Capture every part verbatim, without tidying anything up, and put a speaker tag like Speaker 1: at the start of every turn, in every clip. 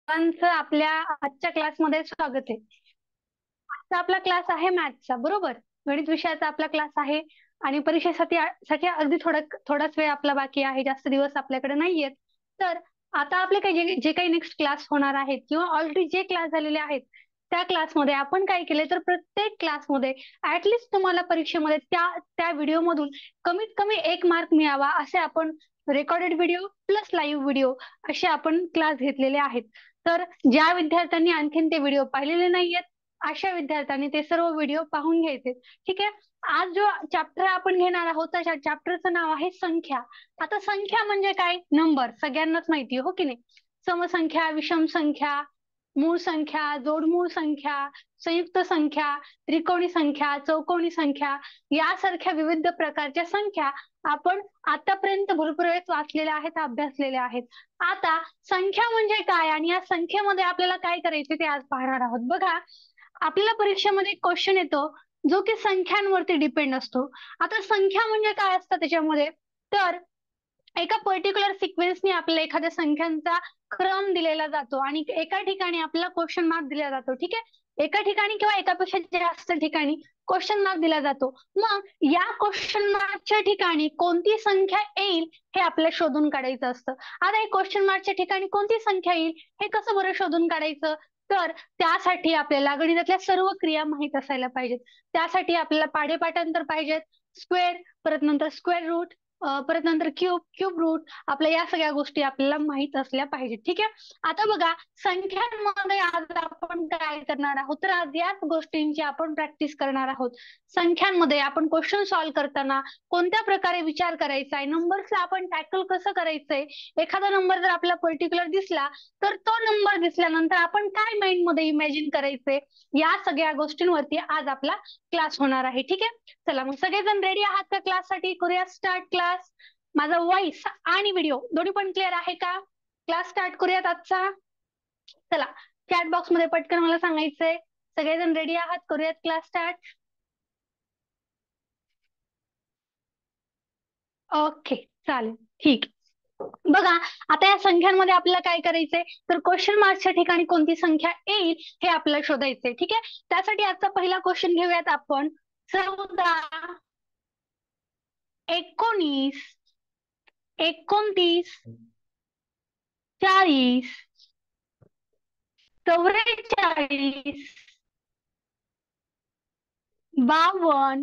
Speaker 1: सर्वांचं आपल्या आजच्या क्लासमध्ये स्वागत आहे. आजचा आपला क्लास आहे मॅथ्सचा, बरोबर. गणित विषयाचा आपला क्लास आहे आणि परीक्षेसाठी साठी अगदी थोडा थोडाच वेळ आपला बाकी आहे, जास्त दिवस आपल्याकडे नाहीयेत. तर आता आपले काही जे जे काही नेक्स्ट क्लास होणार आहेत किंवा ऑलरेडी जे क्लास झालेले आहेत त्या क्लासमध्ये आपण काय केले, तर प्रत्येक क्लासमध्ये ऍटलिस्ट तुम्हाला परीक्षेमध्ये त्या त्या व्हिडिओमधून कमीत कमी एक मार्क मिळावा असे आपण recorded video plus live video असे आपण क्लास घेतलेले आहेत. तर ज्या विद्यार्थ्यांनी आणखीन ते व्हिडिओ पाहिलेले नाहीयेत अशा विद्यार्थ्यांनी ते सर्व व्हिडिओ पाहून घ्यायचे. ठीक आहे. आज जो चॅप्टर आपण घेणार आहोत त्या चॅप्टरचं नाव आहे संख्या. आता संख्या म्हणजे काय? नंबर सगळ्यांनाच माहिती हो की नाही. समसंख्या, विषम संख्या, मूळ संख्या, जोडमूळ संख्या, संयुक्त संख्या, त्रिकोणी संख्या, चौकोनी संख्या यासारख्या विविध प्रकारच्या संख्या आपण आतापर्यंत भरपूर वेळेस वाचलेल्या आहेत, अभ्यासलेल्या आहेत. आता संख्या म्हणजे काय आणि या संख्येमध्ये आपल्याला काय करायचे ते आज पाहणार आहोत. बघा, आपल्याला परीक्षेमध्ये क्वेश्चन येतो जो की संख्यांवरती डिपेंड असतो. आता संख्या म्हणजे काय असतं त्याच्यामध्ये, तर एका पर्टिक्युलर सिक्वेन्सने आपल्याला एखाद्या संख्यांचा क्रम दिलेला जातो आणि एका ठिकाणी आपल्याला क्वेश्चन मार्क दिला जातो. ठीक आहे. एका ठिकाणी किंवा एकापेक्षा जास्त ठिकाणी क्वेश्चन मार्क दिला जातो. मग या क्वेश्चन मार्कच्या ठिकाणी कोणती संख्या येईल हे आपल्याला शोधून काढायचं असतं. आता एक क्वेश्चन मार्कच्या ठिकाणी कोणती संख्या येईल हे कसं बरं शोधून काढायचं, तर त्यासाठी आपल्याला गणितातल्या सर्व क्रिया माहित असायला पाहिजेत. त्यासाठी आपल्याला पाढेपाठांतर पाहिजेत, स्क्वेअर, परत नंतर स्क्वेअर रूट, परत नंतर क्यूब, क्यूब रूट, आपल्या या सगळ्या गोष्टी आपल्याला माहित असल्या पाहिजेत. ठीक आहे. आता बघा, संख्यांमध्ये आज आपण काय करणार आहोत, तर आज याच गोष्टींची आपण प्रॅक्टिस करणार आहोत. संख्यांमध्ये आपण क्वेश्चन सॉल्व्ह करताना कोणत्या प्रकारे विचार करायचा आहे, नंबर्सला आपण टॅकल कसं करायचंय, एखादा नंबर जर आपल्याला पर्टिक्युलर दिसला तर तो नंबर दिसल्यानंतर आपण काय माइंड मध्ये इमॅजिन करायचंय, या सगळ्या गोष्टींवरती आज आपला क्लास होणार आहे. ठीक आहे. चला मग सगळेजण रेडी आहात का क्लाससाठी? करूया स्टार्ट क्लास. माझा व्हॉइस आणि व्हिडिओ दोन्ही पण क्लिअर आहे का? क्लास स्टार्ट करूयात आजचा. चला चॅट बॉक्स मध्ये पटकन मला सांगायचंय सगळेजण रेडी आहात, करूयात क्लास स्टार्ट. ओके चालेल, ठीक. बघा, आता या संख्यांमध्ये आपल्याला काय करायचंय, तर क्वेश्चन मार्कच्या ठिकाणी कोणती संख्या येईल हे आपल्याला शोधायचंय. ठीक आहे. त्यासाठी आजचा पहिला क्वेश्चन घेऊयात आपण. चौदा, एकोणीस, एकोणतीस, चाळीस, चौवेचाळीस, बावन्न,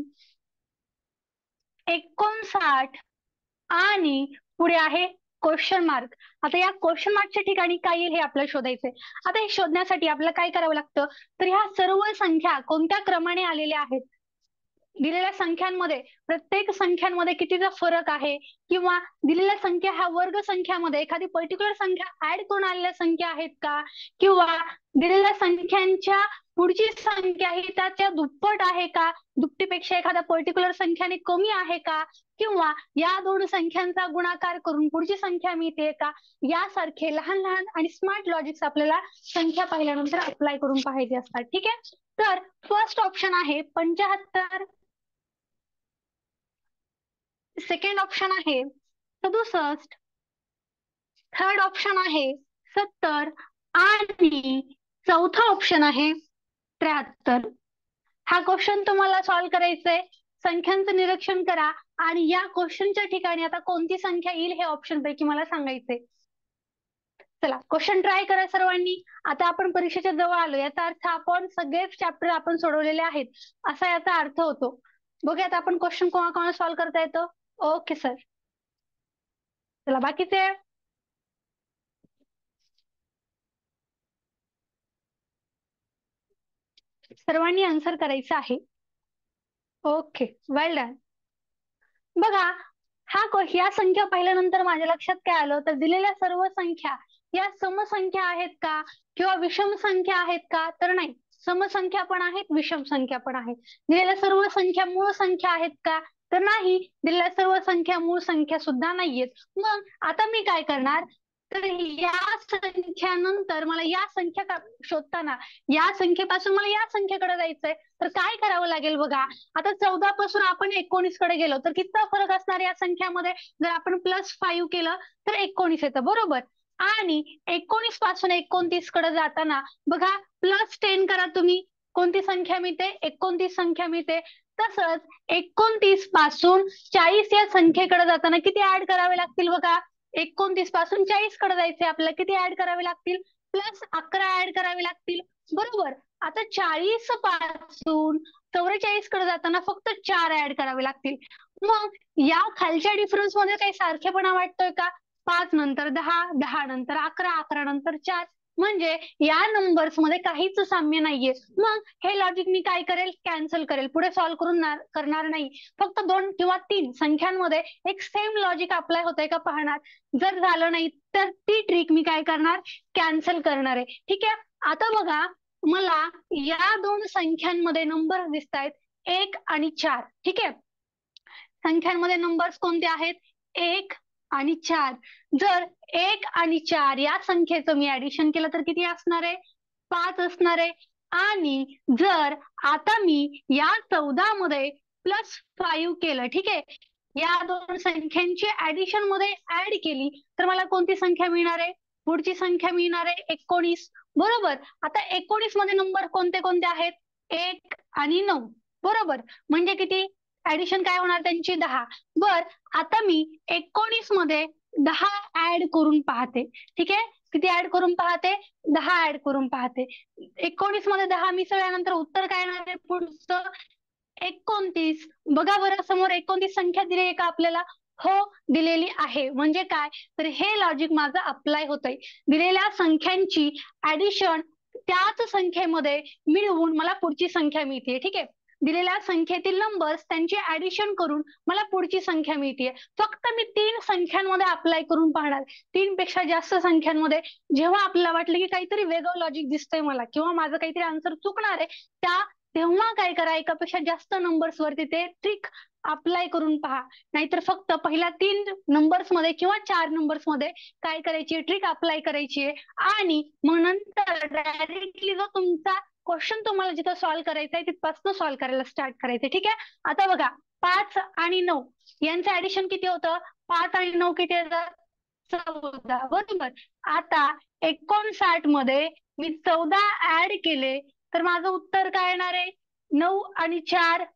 Speaker 1: एकोणसाठ आणि पुढे आहे क्वेश्चन मार्क. आता या क्वेश्चन मार्कच्या ठिकाणी काय येईल हे आपल्याला शोधायचंय. आता हे शोधण्यासाठी आपल्याला काय करावं लागतं, तर ह्या सर्व संख्या कोणत्या क्रमाने आलेल्या आहेत, दिलेल्या संख्यांमध्ये प्रत्येक संख्यांमध्ये कितीचा फरक आहे, किंवा दिलेल्या संख्या ह्या वर्ग संख्यामध्ये एखादी पर्टिक्युलर संख्या ऍड करून आलेल्या संख्या आहेत का, किंवा दिलेल्या संख्यांच्या पुढची संख्या ही त्याच्या दुप्पट आहे का, दुपटीपेक्षा एखाद्या पर्टिक्युलर संख्याने कमी आहे का, किंवा या दोन संख्यांचा गुणाकार करून पुढची संख्या मिळते का, यासारखे लहान लहान आणि स्मार्ट लॉजिक्स आपल्याला संख्या पाहिल्यानंतर अप्लाय करून पाहायचे असतात. ठीक आहे. तर फर्स्ट ऑप्शन आहे पंचाहत्तर, सेकंड ऑप्शन आहे सदुसष्ट, थर्ड ऑप्शन आहे सत्तर आणि चौथा ऑप्शन आहे त्र्याहत्तर. हा क्वेश्चन तुम्हाला सॉल्व्ह करायचा आहे. संख्यांचं निरीक्षण करा आणि या क्वेश्चनच्या ठिकाणी आता कोणती संख्या येईल हे ऑप्शन पैकी मला सांगायचंय. चला क्वेश्चन ट्राय करा सर्वांनी. आता आपण परीक्षेच्या जवळ आलो, याचा अर्थ आपण सगळेच चॅप्टर आपण सोडवलेले आहेत असा याचा अर्थ होतो. बघूयात आपण क्वेश्चन कोणा कोणाला सॉल्व्ह करता येतो. Okay sir. चला बाकीचे सर्वांनी आन्सर करायचं आहे. Okay, well done. बघा, हा या संख्या पाहिल्यानंतर माझ्या लक्षात काय आलं, तर दिलेल्या सर्व संख्या या समसंख्या आहेत का किंवा विषम संख्या आहेत का, तर नाही. समसंख्या पण आहेत, विषम संख्या पण आहेत. दिलेल्या सर्व संख्या मूळ संख्या आहेत का, तर नाही. दिलेल्या सर्व संख्या मूळ संख्या सुद्धा नाहीयेत. मग आता मी काय करणार, तर या संख्यानंतर मला या संख्या शोधताना या संख्येपासून मला या संख्येकडे जायचंय, तर काय करावं लागेल बघा. आता चौदा पासून आपण एकोणीस कडे गेलो तर किती फरक असणार या संख्यामध्ये, जर आपण प्लस फाईव्ह केलं तर एकोणीस येतं, बरोबर. आणि एकोणीस पासून एकोणतीस कडे जाताना बघा प्लस टेन करा तुम्ही, कोणती संख्या मिळते? एकोणतीस संख्या मिळते. तसंच एकोणतीस पासून चाळीस या संख्येकडे जाताना किती ऍड करावे लागतील बघा? एकोणतीस पासून चाळीस कडे जायचे आपल्याला, किती ऍड करावे लागतील? प्लस अकरा ऍड करावे लागतील, बरोबर. आता चाळीस पासून चौवेचाळीस कडे जाताना फक्त चार ऍड करावे लागतील. मग या खालच्या डिफरन्स मध्ये काही सारखेपणा वाटतोय का? पाच नंतर दहा, दहा नंतर अकरा, अकरा नंतर चार, म्हणजे या नंबर्स मध्ये काहीच साम्य नाहीये. मग हे लॉजिक मी काय करेल? कॅन्सल करेल, पुढे सॉल्व्ह करून करणार नाही. फक्त दोन किंवा तीन संख्यांमध्ये एक सेम लॉजिक अप्लाय होतंय का पाहणार. जर झालं नाही तर ती ट्रिक मी काय करणार? कॅन्सल करणार आहे. ठीक आहे. आता बघा, मला या दोन संख्यांमध्ये नंबर दिसत आहेत एक आणि चार. ठीक आहे. संख्यांमध्ये नंबर्स कोणते आहेत? एक आणि चार. जर एक आणि चार या संख्येचं मी ऍडिशन केलं तर किती असणार आहे? पाच असणार आहे. आणि जर आता मी या चौदा मध्ये प्लस फाईव्ह केलं, ठीक आहे, या दोन संख्यांची ऍडिशन मध्ये ऍड केली तर मला कोणती संख्या मिळणार आहे? पुढची संख्या मिळणार आहे एकोणीस, बरोबर. आता एकोणीस मध्ये नंबर कोणते कोणते आहेत? एक आणि नऊ, बरोबर. म्हणजे किती? ऍडिशन काय होणार त्यांची? दहा. बर, आता मी एकोणीस मध्ये दहा ऍड करून पाहते. ठीक आहे. किती ऍड करून पाहते? दहा ऍड करून पाहते. एकोणीस मध्ये दहा मिसळल्यानंतर उत्तर काय येणार आहे पुढचं? एकोणतीस. बघा बरं, समोर एकोणतीस संख्या दिली आहे का आपल्याला? हो, दिलेली आहे. म्हणजे काय? तर हे लॉजिक माझं अप्लाय होतंय. दिलेल्या संख्यांची ऍडिशन त्याच संख्येमध्ये मिळवून मला पुढची संख्या मिळते. ठीक आहे. दिलेल्या संख्येतील नंबर्स त्यांची ऍडिशन करून मला पुढची संख्या मिळते. फक्त मी तीन संख्यांमध्ये अप्लाय करून पाहणार. तीन पेक्षा जास्त संख्यांमध्ये जेव्हा आपल्याला वाटलं की काहीतरी वेगळं लॉजिक दिसतंय मला, किंवा माझं काहीतरी आन्सर चुकणार आहे, त्या तेव्हा काय करा, एकापेक्षा जास्त नंबर्स वरती ते ट्रिक अप्लाय करून पहा. नाहीतर फक्त पहिल्या तीन नंबर्स मध्ये किंवा चार नंबर्स मध्ये काय करायची? ट्रिक अप्लाय करायची आहे. आणि मग नंतर डायरेक्टली जो तुमचा क्वेश्चन तुम्हाला जिथं सॉल्व्ह करायचा आहे तिथपासून सॉल्व्ह करायला स्टार्ट करायचं. ठीक आहे. आता बघा, पाच आणि नऊ यांचं ऍडिशन किती होतं? पाच आणि नऊ किती येतात? चौदा, बरोबर. आता एकोणसाठ मध्ये मी चौदा ऍड केले तर माझं उत्तर काय येणार आहे? नऊ आणि चार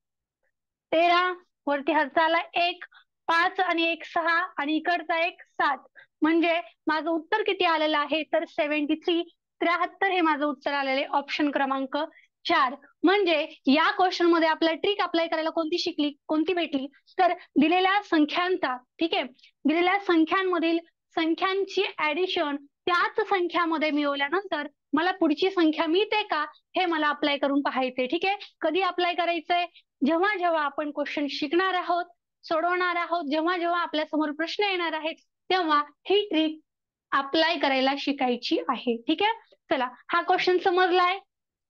Speaker 1: तेरा, वरती हजाला एक, पाच आणि एक सहा, आणि इकडचा एक सात. म्हणजे माझं उत्तर किती आलेलं आहे? तर सेव्हन्टी थ्री, त्र्याहत्तर हे माझं उत्तर आलेले ऑप्शन क्रमांक चार. म्हणजे या क्वेश्चन मध्ये आपल्याला ट्रिक अप्लाय करायला कोणती शिकली, कोणती भेटली? तर दिलेल्या संख्यांचा, ठीक आहे, दिलेल्या संख्यांमधील संख्यांची ऍडिशन त्याच संख्यामध्ये मिळवल्यानंतर मला पुढची संख्या मिळते का हे मला अप्लाय करून पाहायचंय. ठीक आहे. कधी अप्लाय करायचंय? जेव्हा जेव्हा आपण क्वेश्चन शिकणार आहोत, सोडवणार आहोत, जेव्हा जेव्हा आपल्या समोर प्रश्न येणार आहेत, तेव्हा ही ट्रिक अप्लाय करायला शिकायची आहे. ठीक आहे. चला, हा क्वेश्चन समजलाय.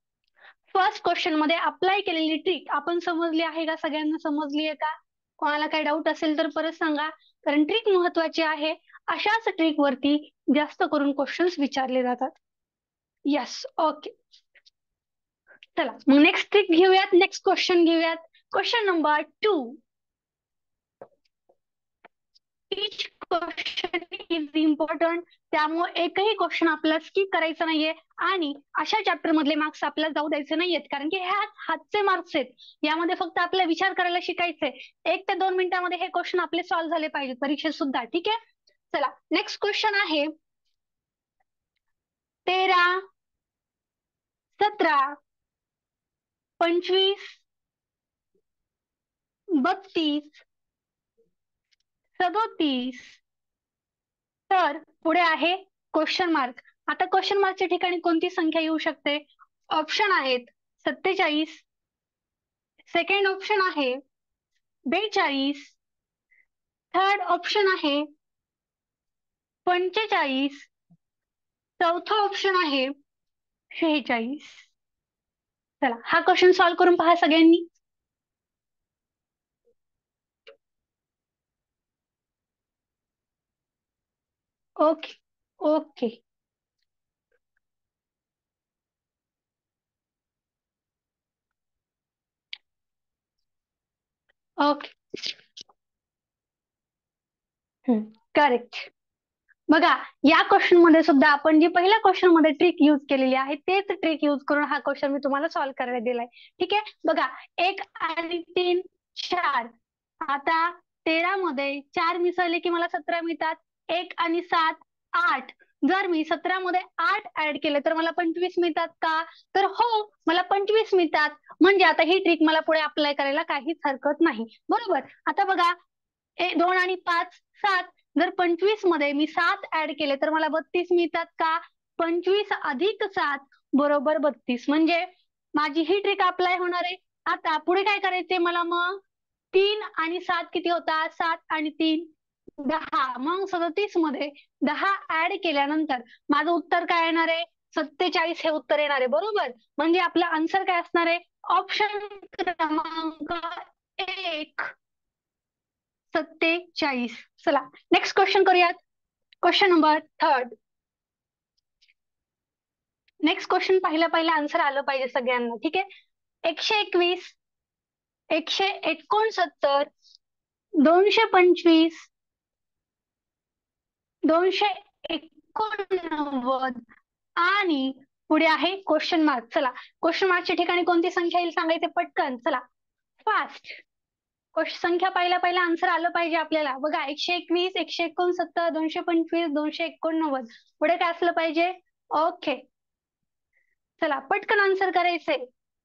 Speaker 1: फर्स्ट क्वेश्चन मध्ये अप्लाय केलेली ट्रिक आपण समजली आहे का? सगळ्यांना समजली आहे का? कोणाला काही डाऊट असेल तर परत सांगा, कारण ट्रिक महत्वाची आहे. अशाच ट्रिक वरती जास्त करून क्वेश्चन्स विचारले जातात. Yes, okay. चला, मग नेक्स्ट ट्रिक घेऊयात, नेक्स्ट क्वेश्चन घेऊयात. Question number two. Each question is important, त्यामुळे एकही क्वेश्चन आपल्याला स्किप करायचं नाहीये. आणि अशा चॅप्टर मधले मार्क्स आपल्याला जाऊ द्यायचे नाहीयेत, कारण की ह्या हातचे मार्क्स आहेत. यामध्ये फक्त आपल्याला विचार करायला शिकायचंय. एक ते दोन मिनिटांमध्ये हे क्वेश्चन आपले सॉल्व्ह झाले पाहिजेत परीक्षेत सुद्धा. ठीक आहे. चला, नेक्स्ट क्वेश्चन आहे तेरा, सतरा, पंचवीस, बत्तीस, सदोतीस. तर पुढे आहे क्वेश्चन मार्क. आता क्वेश्चन मार्कच्या ठिकाणी कोणती संख्या येऊ शकते? ऑप्शन आहेत सत्तेचाळीस, सेकंड ऑप्शन आहे बेचाळीस, थर्ड ऑप्शन आहे पंचेचाळीस, चौथा ऑप्शन आहे शेहेचाळीस. चला, हा क्वेश्चन सॉल्व्ह करून पहा सगळ्यांनी. Okay, okay, okay. करेक्ट. बघा या क्वेश्चन मध्ये सुद्धा आपण जी पहिल्या क्वेश्चन मध्ये ट्रिक युज केलेली आहे तेच ट्रिक युज करून हा क्वेश्चन मी तुम्हाला सॉल्व्ह करायला दिलाय. ठीक आहे, बघा एक आणि तीन चार. आता तेरा मध्ये चार मिसळले की मला सतरा मिळतात. एक आणि सात आठ. जर मी सतरा मध्ये आठ ऍड केले तर मला पंचवीस मिळतात का? तर हो, मला पंचवीस मिळतात. म्हणजे आता ही ट्रिक मला पुढे अप्लाय करायला काहीच हरकत नाही. बरोबर. आता बघा दोन आणि पाच सात. जर पंचवीस मध्ये मी सात ऍड केले तर मला बत्तीस मिळतात का? पंचवीस अधिक सात बरोबर बत्तीस. म्हणजे माझी ही ट्रिक अप्लाय होणार आहे. आता पुढे काय करायचंय मला मग? तीन आणि सात किती होतात? सात आणि तीन दहा. मग सदतीस मध्ये दहा ऍड केल्यानंतर माझं उत्तर काय येणार आहे? सत्तेचाळीस हे उत्तर येणार आहे. बरोबर. म्हणजे आपला आन्सर काय असणार आहे? ऑप्शन क्रमांक एक सत्तेचाळीस. चला नेक्स्ट क्वेश्चन करूयात. Question number third. Next question पहिला पहिला आन्सर आलं पाहिजे सगळ्यांना. ठीक आहे. एकशे एकवीस, एकशे एकोणसत्तर, दोनशे पंचवीस, दोनशे एकोणनव्वद आणि पुढे आहे क्वेश्चन मार्क. चला क्वेश्चन मार्कच्या ठिकाणी कोणती संख्या येईल सांगायचे पटकन. चला फास्ट. संख्या पहिला पहिला आन्सर आलं पाहिजे आपल्याला. बघा एकशे एकवीस, एकशे एकोणसत्तर, दोनशे पंचवीस, दोनशे एकोणनव्वद. पुढे काय असलं पाहिजे? ओके. चला पटकन आन्सर करायचंय.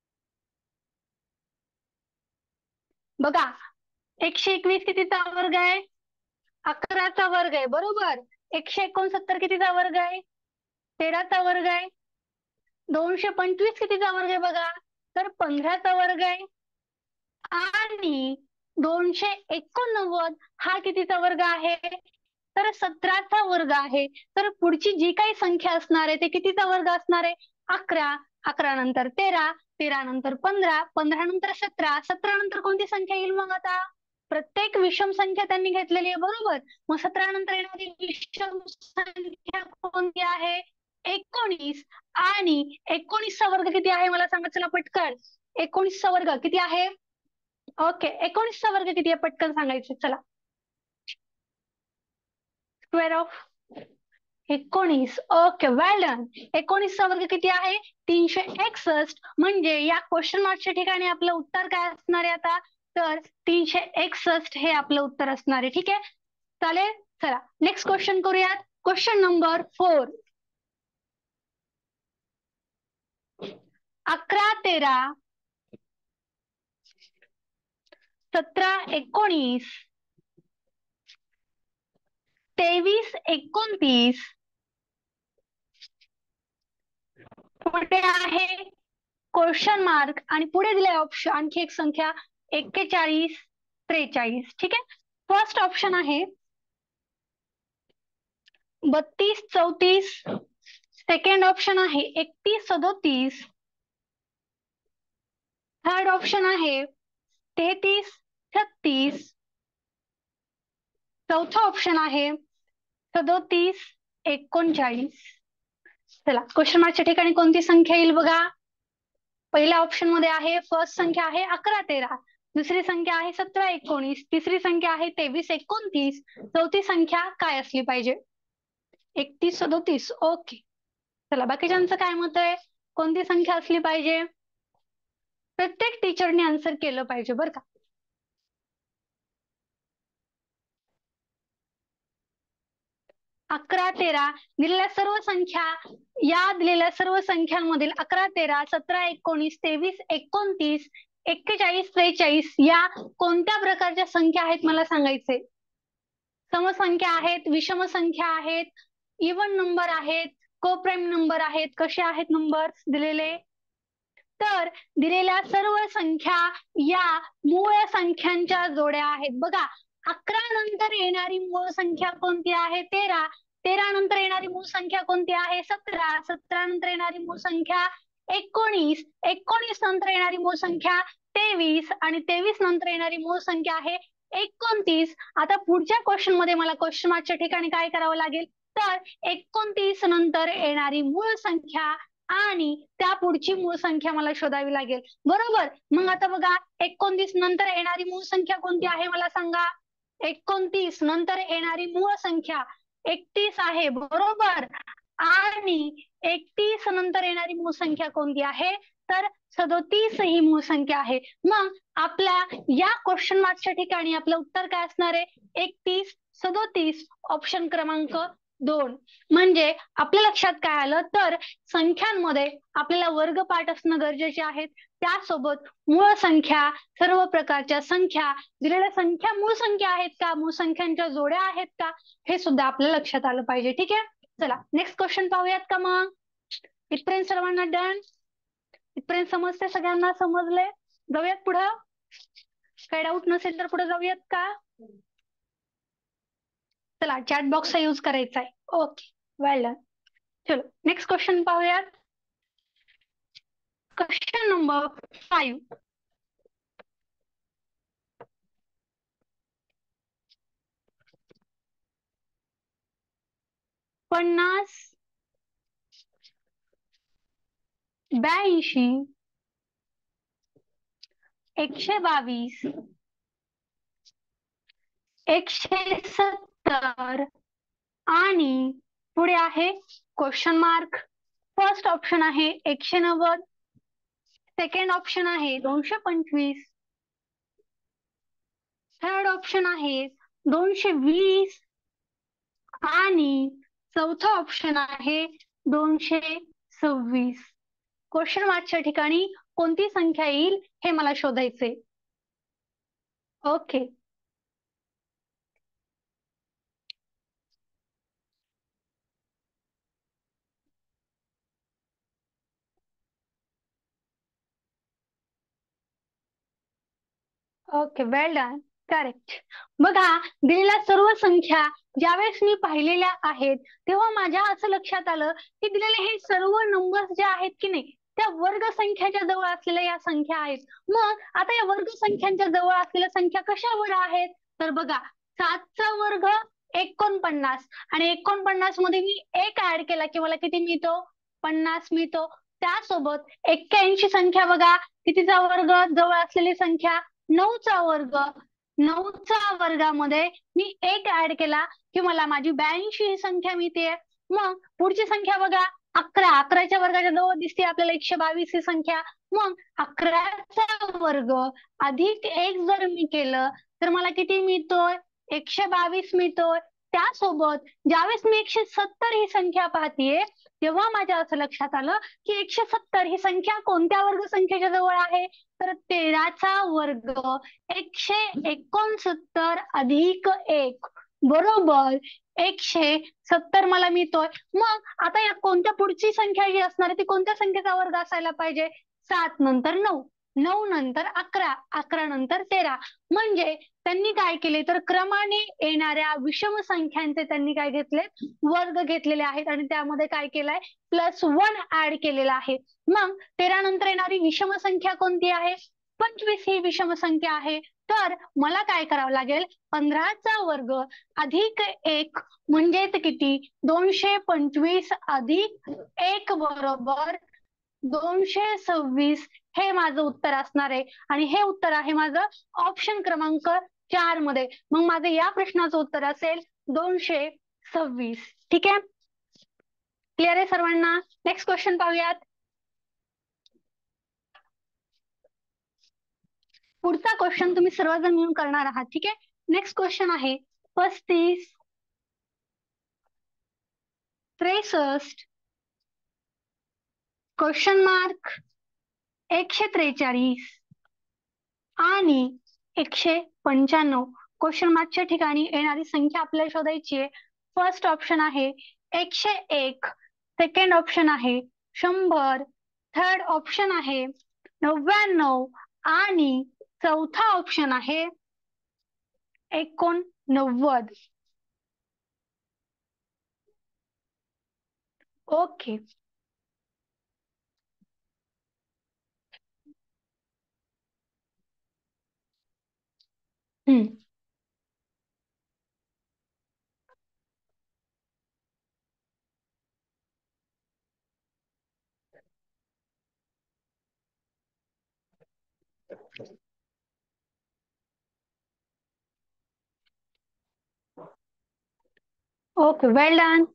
Speaker 1: बघा एकशे एकवीस कितीचा वर्ग आहे? अकराचा वर्ग आहे. बरोबर. एकशे एकोणसत्तर कितीचा वर्ग आहे? तेराचा वर्ग आहे. दोनशे पंचवीस कितीचा वर्ग आहे बघा? तर पंधराचा वर्ग आहे. आणि दोनशे एकोणनव्वद हा कितीचा वर्ग आहे? तर सतराचा वर्ग आहे. तर पुढची जी काही संख्या असणार आहे ते कितीचा वर्ग असणार आहे? अकरा. अकरा नंतर तेरा, तेरा नंतर पंधरा, पंधरा नंतर सतरा, सतरा नंतर कोणती संख्या येईल मग आता? प्रत्येक विषम संख्या त्यांनी घेतलेली आहे. बरोबर. मग सतरा नंतर येणारी विषम संख्या कोणती आहे? एकोणीस. आणि एकोणीसचा वर्ग किती आहे मला सांगा चला पटकन. एकोणीसचा वर्ग किती आहे? ओके. एकोणीसचा वर्ग किती आहे पटकन सांगायचं. चला स्क्वेअर ऑफ एकोणीस. Okay well done. एकोणीसचा वर्ग किती आहे? तीनशे एकसष्ट. म्हणजे या क्वेश्चन मार्कच्या ठिकाणी आपलं उत्तर काय असणार आहे आता? तर तीनशे एकसष्ट हे आपलं उत्तर असणार आहे. ठीक आहे, चालेल. चला नेक्स्ट क्वेश्चन करूयात. Question number four. अकरा तेरा, सतरा एकोणीस, तेवीस एकोणतीस. पुढे आहे क्वेश्चन मार्क आणि पुढे दिले ऑप्शन आणखी एक संख्या एक्केचाळीस त्रेचाळीस. ठीक आहे. फर्स्ट ऑप्शन आहे बत्तीस चौतीस. सेकंड ऑप्शन आहे एकतीस सदोतीस. थर्ड ऑप्शन आहे तेहतीस छत्तीस. चौथा ऑप्शन आहे सदोतीस एकोणचाळीस. चला क्वेश्चन मार्कच्या ठिकाणी कोणती संख्या येईल बघा? पहिल्या ऑप्शन मध्ये आहे फर्स्ट संख्या आहे अकरा तेरा, दुसरी संख्या आहे सतरा एकोणीस, तिसरी संख्या आहे तेवीस एकोणतीस, चौथी संख्या काय असली पाहिजे? एकतीस सदोतीस. ओके. चला बाकीच्यांचं काय मत आहे? कोणती संख्या असली पाहिजे? प्रत्येक टीचरने आन्सर केलं पाहिजे बरं का. अकरा तेरा दिलेल्या सर्व संख्या, या दिलेल्या सर्व संख्यांमधील अकरा तेरा, सतरा एकोणीस, तेवीस एकोणतीस, एक्केचाळीस त्रेचाळीस या कोणत्या प्रकारच्या संख्या आहेत मला सांगायचे? समसंख्या आहेत, विषम संख्या आहेत, इवन नंबर आहेत, कोप्राईम नंबर आहेत. कसे आहेत नंबर दिलेले? तर दिलेल्या सर्व संख्या या मूळ संख्यांच्या जोड्या आहेत. बघा अकरा नंतर येणारी मूळ संख्या कोणती आहे? तेरा. तेरा नंतर येणारी मूळ संख्या कोणती आहे? सतरा. सतरा नंतर येणारी मूळ संख्या एकोणीस. एकोणीस नंतर येणारी मूळ संख्या तेवीस आणि तेवीस नंतर येणारी मूळ संख्या आहे एकोणतीस. आता पुढच्या क्वेश्चन मध्ये मला क्वेश्चन मार्कच्या ठिकाणी काय करावं लागेल? तर एकोणतीस नंतर येणारी मूळ संख्या आणि त्या पुढची मूळ संख्या मला शोधावी लागेल. बरोबर. मग आता बघा एकोणतीस नंतर येणारी मूळ संख्या कोणती आहे मला सांगा? एकोणतीस नंतर येणारी मूळ संख्या एकतीस आहे, बरोबर. आणि एकतीस नंतर येणारी मूळ संख्या कोणती आहे, तर सदोतीस ही मूळ संख्या आहे. मग आपल्या या क्वेश्चन मार्कच्या ठिकाणी आपलं उत्तर काय असणार आहे, एकतीस सदोतीस, ऑप्शन क्रमांक दोन. म्हणजे आपल्या लक्षात काय आलं, तर संख्यांमध्ये आपल्याला वर्गपाठ असणं गरजेचे आहे. त्यासोबत मूळ संख्या, सर्व प्रकारच्या संख्या, दिलेल्या संख्या मूळ संख्या आहेत का, मूळ संख्यांच्या जोड्या आहेत का, हे सुद्धा आपल्या लक्षात आलं पाहिजे. ठीक आहे, चला नेक्स्ट क्वेश्चन पाहूयात का. मग इथपर्यंत सर्वांना डन, इथपर्यंत समजते, सगळ्यांना समजले. जाऊयात पुढं, काही डाऊट नसेल तर पुढे जाऊयात का. चला चॅट बॉक्सचा यूज करायचा आहे. Okay, well done. चलो नेक्स्ट क्वेश्चन पाहूयात. Question number five. पन्नास, ब्याऐंशी, एकशे बावीस, एकशे सत्तर आणि पुढे आहे क्वेश्चन मार्क. फर्स्ट ऑप्शन आहे एकशे नव्वद, सेकंड ऑप्शन आहे दोनशे पंचवीस, थर्ड ऑप्शन आहे दोनशे वीस आणि चौथा ऑप्शन आहे दोनशे सव्वीस. क्वेश्चन मार्कच्या ठिकाणी कोणती संख्या येईल हे मला शोधायचे. Okay, okay, well done, correct. बघा, दिलेल्या सर्व संख्या ज्यावेळेस मी पाहिलेल्या आहेत तेव्हा माझ्या असं लक्षात आलं की दिलेले हे सर्व नंबर्स जे आहेत की नाही, त्या वर्ग संख्याच्या जवळ असलेल्या या संख्या आहेत. मग आता या वर्ग संख्यांच्या जवळ असलेल्या संख्या कशावर आहेत, तर बघा, सातचा वर्ग एकोणपन्नास आणि एकोणपन्नास मध्ये मी एक ऍड केला की मला किती मिळतो, पन्नास मिळतो. त्यासोबत एक्क्याऐंशी संख्या बघा, कितीचा वर्ग जवळ असलेली संख्या, नऊचा वर्ग. नऊच्या वर्गामध्ये मी एक ऍड केला की मला माझी ब्याऐंशी ही संख्या मिळते. मग पुढची संख्या बघा, अकरा. अकराच्या वर्गाच्या जवळ दिसते आपल्याला एकशे बावीस ही संख्या. मग अकराचा वर्ग अधिक एक जर मी केलं तर मला किती मिळतोय, एकशे बावीस मिळतोय. त्यासोबत ज्यावेळेस मी एकशे सत्तर ही संख्या पाहतीये तेव्हा माझ्या असं लक्षात आलं की एकशे सत्तर ही संख्या कोणत्या वर्ग संख्येच्या जवळ आहे, तर तेराचा वर्ग. एकशे एकोणसत्तर अधिक एक बरोबर एकशे सत्तर मला मिळतोय. मग आता या कोणत्या पुढची संख्या जी असणार आहे ती कोणत्या संख्येचा वर्ग असायला पाहिजे, सात नंतर नऊ, नऊ नंतर अकरा, अकरा नंतर तेरा. म्हणजे त्यांनी काय केले तर क्रमाने येणाऱ्या विषम संख्यांचे त्यांनी काय घेतले, वर्ग घेतलेले आहेत आणि त्यामध्ये काय केलंय, प्लस वन ऍड केलेला आहे. मग तेरा नंतर येणारी विषम संख्या कोणती आहे, पंचवीस ही विषम संख्या आहे. तर मला काय करावं लागेल, पंधराचा वर्ग अधिक एक म्हणजे किती, दोनशे पंचवीस अधिक एक बरोबर दोनशे सव्वीस, हे माझं उत्तर असणार आहे. आणि हे उत्तर आहे माझं ऑप्शन क्रमांक चार मध्ये. मग माझं या प्रश्नाचं उत्तर असेल दोनशे सव्वीस. ठीक आहे, क्लिअर आहे सर्वांना. नेक्स्ट क्वेश्चन पाहूयात. पुढचा क्वेश्चन तुम्ही सर्वजण मिळून करणार आहात. ठीक आहे, नेक्स्ट क्वेश्चन आहे पस्तीस, त्रेसष्ट, क्वेश्चन मार्क, एकशे त्रेचाळीस आणि एकशे पंच्याण्णव. क्वेश्चन मार्कच्या ठिकाणी येणारी संख्या आपल्याला शोधायची आहे. फर्स्ट ऑप्शन आहे एकशे एक, सेकंड ऑप्शन आहे शंभर, थर्ड ऑप्शन आहे नव्याण्णव आणि चौथा ऑप्शन आहे एकोणनव्वद. Okay, hmm, okay, well done.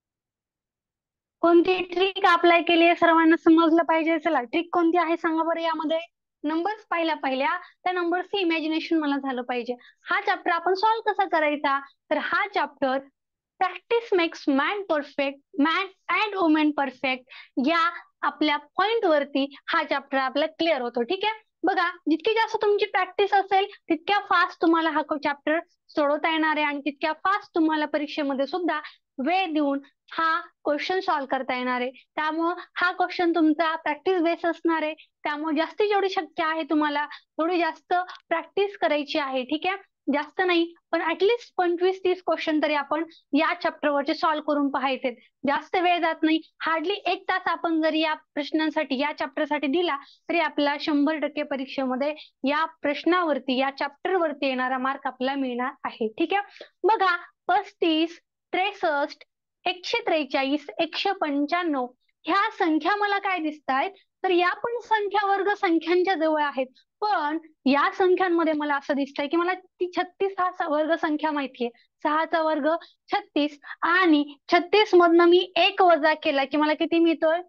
Speaker 1: कोणती ट्रिक अप्लाय केली आहे सर्वांना समजलं पाहिजे. चला, ट्रिक कोणती आहे सांगा बरं. यामध्ये नंबर्स पाहिल्या पहिल्या त्या नंबर्सचं इमॅजिनेशन मला झालं पाहिजे. हा चॅप्टर आपण सॉल्व्ह कसा करायचा, तर हा chapter practice makes man perfect, man and women perfect या आपल्या पॉइंट वरती हा चॅप्टर आपला क्लिअर होतो. ठीक आहे. बघा, जितकी जास्त तुमची प्रॅक्टिस असेल तितक्या फास्ट तुम्हाला हा चॅप्टर सोडवता येणार आहे आणि तितक्या फास्ट तुम्हाला परीक्षेमध्ये सुद्धा वेळ देऊन हा क्वेश्चन सॉल्व्ह करता येणार आहे. त्यामुळं हा क्वेश्चन तुमचा प्रॅक्टिस बेस असणार आहे. त्यामुळे जास्तीत जेवढी शक्य आहे तुम्हाला थोडी जास्त प्रॅक्टिस करायची आहे. ठीक आहे. जास्त नाही पण ऍटलिस्ट पंचवीस तीस क्वेश्चन तरी आपण या चॅप्टरवरचे सॉल्व्ह करून पाहायचे. जास्त वेळ जात नाही. हार्डली एक तास आपण जरी या प्रश्नांसाठी या चॅप्टरसाठी दिला तरी आपला शंभर टक्के परीक्षेमध्ये या प्रश्नावरती या चॅप्टरवरती येणारा मार्क आपल्याला मिळणार आहे. ठीक आहे. बघा, पस्तीस, त्रेसष्ट, एकशे त्रेचाळीस, एकशे पंच्याण्णव ह्या संख्या मला काय दिसत आहेत, तर या पण संख्या वर्ग संख्यांच्या जवळ आहेत. पण या संख्यांमध्ये मला असं दिसतंय की मला ती छत्तीस हा वर्ग संख्या माहितीये. सहाचा वर्ग छत्तीस आणि छत्तीस मधनं मी एक वजा केला की मला किती मिळतोय,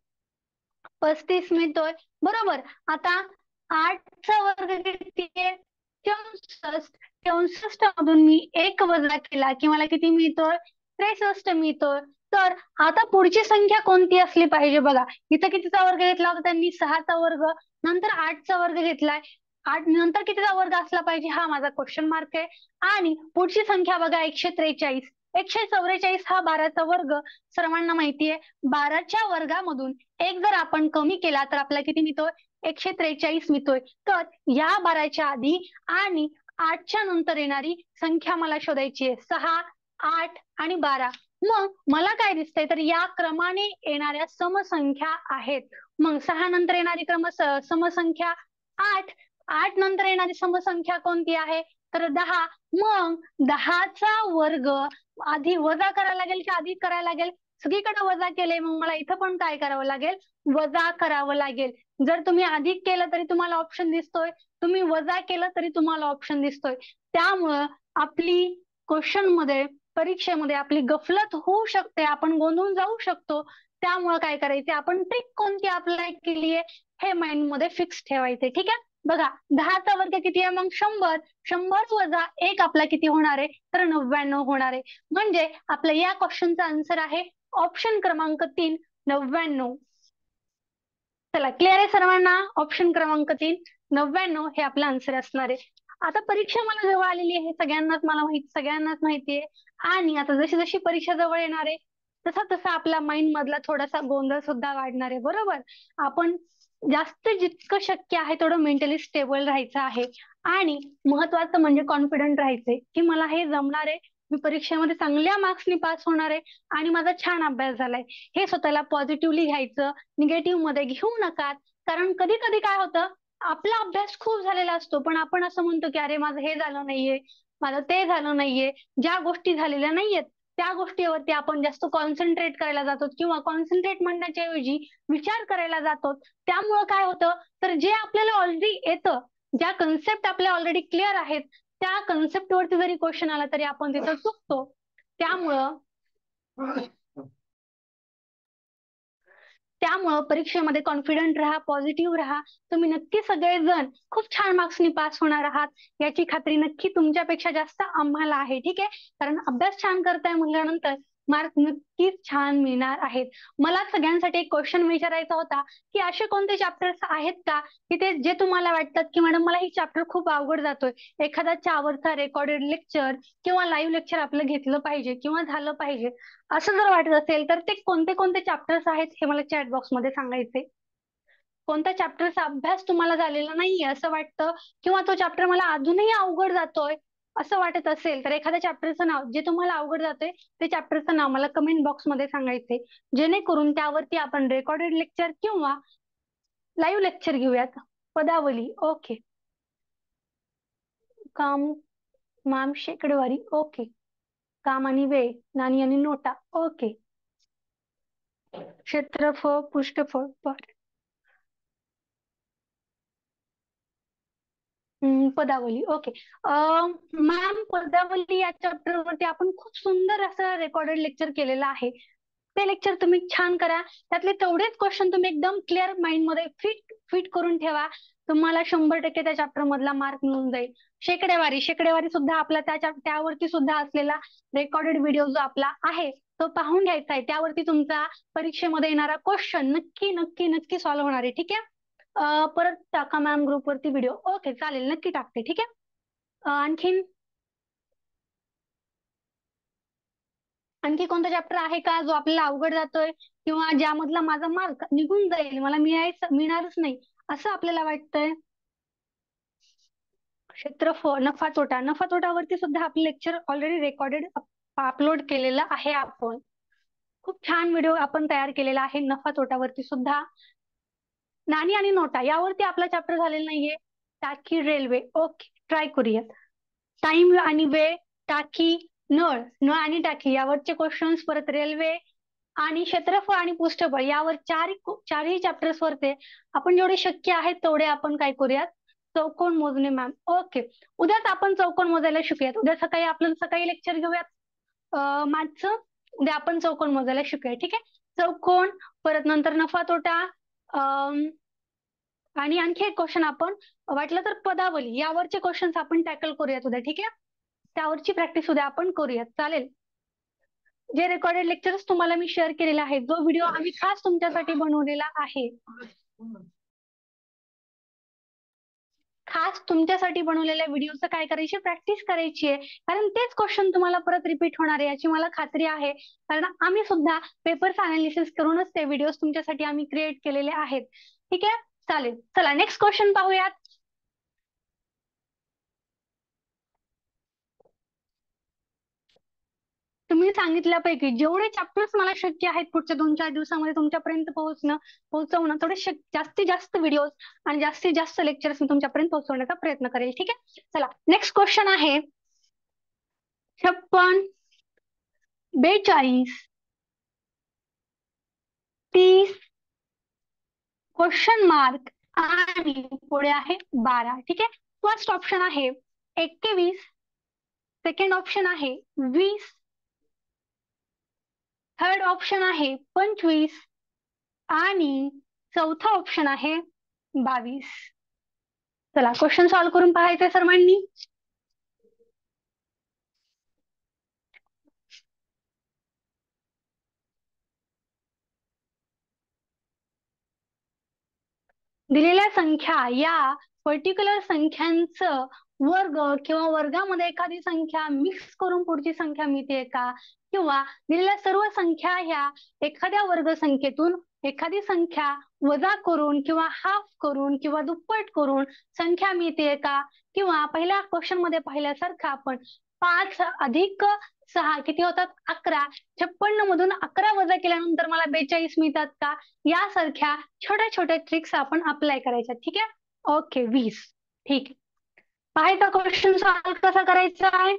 Speaker 1: पस्तीस मिळतोय. बरोबर. आता आठचा वर्ग किती आहे, चौसष्ट. चौसष्ट मधून मी एक वजा केला की मला किती मिळतोय, त्रेसष्ट मिळतोय. तर आता पुढची संख्या कोणती असली पाहिजे बघा. इथं कितीचा वर्ग घेतला होता त्यांनी, सहाचा वर्ग. नंतर आठचा वर्ग घेतलाय. आठ नंतर कितीचा वर्ग असला पाहिजे, हा माझा क्वेश्चन मार्क आहे. आणि पुढची संख्या बघा, एकशे त्रेचाळीस. एकशे चौवेचाळीस हा बाराचा वर्ग सर्वांना माहितीये. बाराच्या वर्गामधून एक जर आपण कमी केला तर आपल्याला किती मिळतोय, एकशे त्रेचाळीस मिळतोय. तर या बाराच्या आधी आणि आठच्या नंतर येणारी संख्या मला शोधायची आहे. सहा, आठ आणि बारा. मग मला काय दिसतंय, तर या क्रमाने येणाऱ्या समसंख्या आहेत. मग सहा नंतर येणारी क्रम समसंख्या आठ. आठ नंतर येणारी समसंख्या कोणती आहे, तर दहा. मग दहाचा वर्ग आधी वजा करायला लागेल की आधी करायला लागेल, सगळीकडे वजा केले. मग मला इथं पण काय करावं लागेल, वजा करावं लागेल. जर तुम्ही अधिक केलं तरी तुम्हाला ऑप्शन दिसतोय, तुम्ही वजा केलं तरी तुम्हाला ऑप्शन दिसतोय. त्यामुळं आपली क्वेश्चन मध्ये परीक्षेमध्ये आपली गफलत होऊ शकते, आपण गोंधळून जाऊ शकतो. त्यामुळे काय करायचे, आपण ट्रिक कोणती अप्लाय केली आहे हे माइंड मध्ये फिक्स ठेवायचे. ठीक आहे. बघा, दहाचा वर्ग किती आहे, मग शंभर. शंभर वजा एक आपला किती होणार आहे, तर नव्याण्णव होणार आहे. म्हणजे आपल्या या क्वेश्चनचा आन्सर आहे ऑप्शन क्रमांक तीन, नव्याण्णव. चला, क्लिअर आहे सर्वांना. ऑप्शन क्रमांक तीन, नव्याण्णव हे आपलं आन्सर असणार आहे. आता परीक्षा मला जवळ आलेली आहे, सगळ्यांनाच मला माहिती सगळ्यांनाच माहितीये. आणि आता जशी जशी परीक्षा जवळ येणार आहे तसा तसा आपला माइंड मधला थोडासा गोंधळ सुद्धा वाढणार आहे. बरोबर. आपण जास्त जितकं शक्य आहे तेवढं मेंटली स्टेबल राहायचं आहे. आणि महत्वाचं म्हणजे कॉन्फिडंट राहायचंय की मला हे जमणार आहे, मी परीक्षेमध्ये चांगल्या मार्क्सनी पास होणार आहे आणि माझा छान अभ्यास झालाय. हे स्वतःला पॉझिटिव्हली घ्यायचं, निगेटिव्ह मध्ये घेऊ नका. कारण कधी कधी काय होतं, आपला अभ्यास खूप झालेला असतो पण आपण असं म्हणतो की अरे माझं हे झालं नाहीये, माझं ते झालं नाहीये. ज्या गोष्टी झालेल्या नाहीयेत त्या गोष्टीवरती आपण जास्त कॉन्सन्ट्रेट करायला जातो किंवा कॉन्सन्ट्रेट म्हणण्याच्या ऐवजी विचार करायला जातो. त्यामुळं काय होतं, तर जे आपल्याला ऑलरेडी येतं, ज्या कन्सेप्ट आपल्या ऑलरेडी क्लिअर आहेत त्या कन्सेप्ट वरती जरी क्वेश्चन आला तरी आपण तिथं चुकतो. त्यामुळं त्यामुळं परीक्षेमध्ये कॉन्फिडंट राहा, पॉझिटिव्ह राहा. तुम्ही नक्की सगळेजण खूप छान मार्क्सनी पास होणार आहात याची खात्री नक्की तुमच्यापेक्षा जास्त आम्हाला आहे. ठीक आहे. कारण अभ्यास छान करताय म्हटल्यानंतर मार्क नक्कीच छान मिळणार आहेत. मला सगळ्यांसाठी एक क्वेश्चन विचारायचा होता की असे कोणते चॅप्टर्स आहेत का की ते जे तुम्हाला वाटतात की मॅडम मला ही चॅप्टर खूप अवघड जातोय, एखादा चावरचा रेकॉर्डेड लेक्चर किंवा लाईव्ह लेक्चर आपलं घेतलं पाहिजे किंवा झालं पाहिजे, असं जर वाटत असेल तर ते कोणते कोणते चॅप्टर्स आहेत हे मला चॅट बॉक्स मध्ये सांगायचे. कोणत्या चॅप्टरचा अभ्यास तुम्हाला झालेला नाहीये असं वाटतं किंवा तो चॅप्टर मला अजूनही अवघड जातोय असं वाटत असेल तर एखाद्या चॅप्टरचं नाव जे तुम्हाला अवघड जातोय ते चॅप्टरचं नाव मला कमेंट बॉक्स मध्ये सांगायचे, जेणेकरून त्यावरती आपण रेकॉर्डेड लेक्चर किंवा लाईव्ह लेक्चर घेऊयात. पदावली. ओके. काम, माम शेकडेवारी. ओके. काम आणि वेळ, नाणी आणि नोटा. ओके. क्षेत्रफळ, पृष्ठफळ. बर. हम्म, पदावली. ओके. मॅम, पदावली या चॅप्टर वरती आपण खूप सुंदर असं रेकॉर्डेड लेक्चर केलेलं आहे. ते लेक्चर तुम्ही छान करा. त्यातले तेवढेच क्वेश्चन तुम्ही एकदम क्लिअर माइंड मध्ये फिट फिट करून ठेवा. तुम्हाला शंभर टक्के त्या चॅप्टर मधला मार्क मिळून जाईल. शेकडेवारी शेकडेवारी सुद्धा आपला त्या chap- त्यावरती सुद्धा असलेला रेकॉर्डेड व्हिडिओ जो आपला आहे तो पाहून घ्यायचा आहे. त्यावरती तुमचा परीक्षेमध्ये येणारा क्वेश्चन नक्की नक्की नक्की सॉल्व्ह होणार आहे. ठीक आहे. अं, परत टाका मॅम ग्रुपवरती व्हिडिओ. ओके, चालेल, नक्की टाकते. ठीक आहे. अं, आणखीन आणखी कोणता चॅप्टर आहे का जो आपल्याला अवघड जातोय किंवा ज्यामधला माझा मार्क निघून जाईल, मला मिळायचं मिळणारच नाही असं आपल्याला वाटतंय? क्षेत्रफळ, नफा तोटा. नफा तोटावरती सुद्धा आपलं लेक्चर ऑलरेडी रेकॉर्डेड अपलोड केलेलं आहे आपण. खूप छान व्हिडिओ आपण तयार केलेला आहे नफा तोटावरती सुद्धा. नाणी आणि नोटा यावरती आपला चॅप्टर झालेला नाहीये. टाकी रेल्वे. ओके, ट्राय करूया. टाइम आणि वेळ, टाकी, नळ, नळ आणि टाकी यावरचे क्वेश्चन्स, परत रेल्वे आणि क्षेत्रफळ आणि पृष्ठबळ यावर चार चारही चॅप्टर्स वरते आपण जेवढे शक्य आहेत तेवढे आपण काय करूयात, चौकोन मोजणे मॅम. ओके, उद्याच आपण चौकोन मोजायला शिकूयात. उद्या सकाळी आपण सकाळी लेक्चर घेऊयात मॅथचं. उद्या आपण चौकोन मोजायला शिकूया. ठीक आहे. चौकोन, परत नंतर नफा तोटा, आणि आणखी एक क्वेश्चन आपण वाटलं तर पदावली यावरचे क्वेश्चन्स आपण टॅकल करूयात उद्या. ठीक आहे. त्यावरची प्रॅक्टिस उद्या आपण करूयात. चालेल. जे रेकॉर्डेड लेक्चर्स तुम्हाला मी शेअर केलेला आहे, जो व्हिडिओ आम्ही खास तुमच्यासाठी बनवलेला आहे, खास तुमच्यासाठी बनवलेल्या व्हिडिओचं काय करायची, प्रॅक्टिस करायची आहे. कारण तेच क्वेश्चन तुम्हाला परत रिपीट होणार आहे याची मला खात्री आहे. कारण आम्ही सुद्धा पेपर्स अनालिसिस करूनच ते व्हिडिओ तुमच्यासाठी आम्ही क्रिएट केलेले आहेत. ठीक आहे. चालेल. चला नेक्स्ट क्वेश्चन पाहूयात. तुम्ही सांगितल्यापैकी जेवढे चॅप्टर्स मला शक्य आहेत पुढच्या दोन चार दिवसामध्ये तुमच्यापर्यंत पोहोचणं पोहोचवणं थोडे जास्तीत जास्त व्हिडिओज आणि जास्तीत जास्त लेक्चर्स मी तुमच्यापर्यंत पोहोचवण्याचा प्रयत्न करेल. ठीक आहे. चला नेक्स्ट क्वेश्चन आहे छप्पन, बेचाळीस, तीस, क्वेश्चन मार्क आणि पुढे आहे बारा. ठीक आहे. फर्स्ट ऑप्शन आहे एकवीस, सेकंड ऑप्शन आहे वीस, थर्ड ऑप्शन आहे पंचवीस आणि चौथा ऑप्शन आहे बावीस. चला क्वेश्चन सॉल्व्ह करून पाहायचंय सर्वांनी. दिलेल्या संख्या या पर्टिक्युलर संख्यांचं वर्ग किंवा वर्गामध्ये एखादी संख्या मिक्स करून पुढची संख्या मिळते का, किंवा दिलेल्या सर्व संख्या ह्या एखाद्या वर्ग संख्येतून एखादी संख्या वजा करून किंवा हाफ करून किंवा दुप्पट करून संख्या मिळते का, किंवा पहिल्या क्वेश्चन मध्ये पाहिल्यासारखं आपण पाच अधिक सहा किती होतात, अकरा, छप्पन्न मधून अकरा वजा केल्यानंतर मला बेचाळीस मिळतात का, यासारख्या छोट्या छोट्या ट्रिक्स आपण अप्लाय करायच्या. ठीक आहे. ओके, वीस. ठीक आहे. पाहायचा क्वेश्चन सॉल्व्ह कसा करायचा आहे,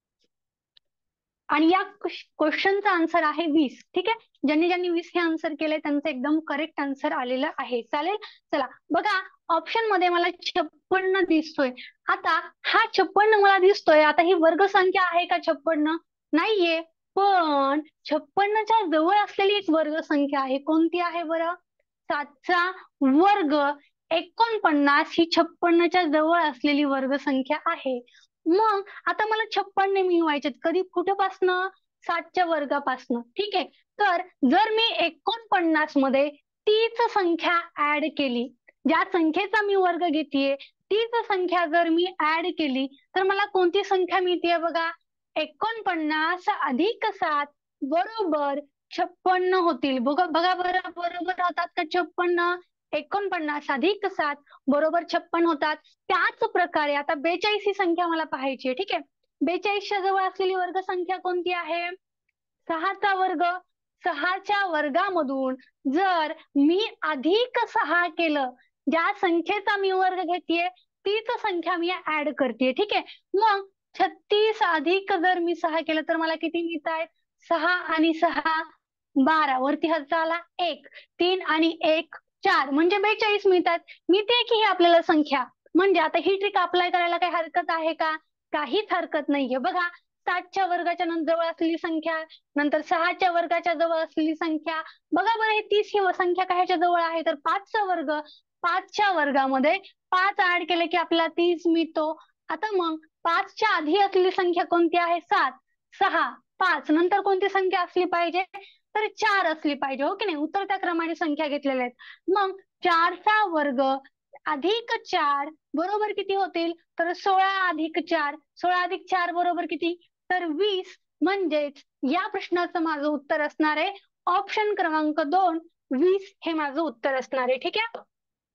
Speaker 1: आणि या क्वेश्चनचा आन्सर आहे वीस. ठीक आहे. ज्यांनी ज्यांनी वीस हे आन्सर केलंय त्यांचं एकदम करेक्ट आन्सर आलेलं आहे. चालेल. चला बघा, ऑप्शन मध्ये मला छप्पन्न दिसतोय. आता हा छप्पन्न मला दिसतोय, आता ही वर्गसंख्या आहे का छप्पन्न? नाहीये. पण छप्पन्नच्या जवळ असलेली एक वर्गसंख्या आहे. कोणती आहे बरं? सातचा वर्ग एकोणपन्नास ही छप्पन्नच्या जवळ असलेली वर्गसंख्या आहे. मग आता मला छप्पन्न मिळवायचे कधी, कुठेपासनं? सातच्या वर्गापासनं. ठीक आहे. तर जर मी एकोणपन्नास मध्ये तीच संख्या ऍड केली, ज्या संख्येचा मी वर्ग घेतेय तीच संख्या जर मी ऍड केली तर मला कोणती संख्या मिळतेय बघा, एकोणपन्नास अधिक सात बरोबर छप्पन्न होतील. बघा बघा बरं, बरोबर होतात का छप्पन्न? एकोणपन्नास अधिक सात बरोबर छप्पन होतात. त्याच प्रकारे आता बेचाळीस ही संख्या मला पाहायची आहे. ठीक आहे. बेचाळीसच्या जवळ असलेली वर्गसंख्या कोणती आहे? सहाचा वर्ग. सहाच्या वर्गामधून जर मी अधिक सहा केलं, ज्या संख्येचा मी वर्ग घेतेय तीच संख्या मी ऍड करते. ठीक आहे. मग छत्तीस अधिक जर मी सहा केलं तर मला किती मिळत आहेत? सहा आणि सहा बारा, वरती हात आला एक, तीन आणि एक चार, म्हणजे बेचाळीस मिळतात. मिळते की ही आपल्याला संख्या? म्हणजे आता ही ट्रिक अप्लाय करायला काही हरकत आहे का? काहीच हरकत नाहीये. बघा, सातच्या वर्गाच्या नंतर जवळ असलेली संख्या, नंतर सहाच्या वर्गाच्या जवळ असलेली संख्या. बघा बरं, हे तीस ही संख्या कायच्या जवळ आहे? तर पाचचा वर्ग. पाचच्या वर्गामध्ये पाच ऍड केले की आपल्याला तीस मिळतो. आता मग पाचच्या आधी असलेली संख्या कोणती आहे? सात. सहा, पाच नंतर कोणती संख्या असली पाहिजे? तर चार असली पाहिजे, हो की नाही? उतरत्या क्रमाने संख्या घेतलेल्या आहेत. मग चारचा वर्ग अधिक चार बरोबर किती होतील? तर सोळा अधिक चार. सोळा अधिक चार बरोबर किती? तर वीस. म्हणजेच या प्रश्नाचं माझं उत्तर असणार आहे ऑप्शन क्रमांक दोन, वीस हे माझं उत्तर असणार आहे. ठीक आहे,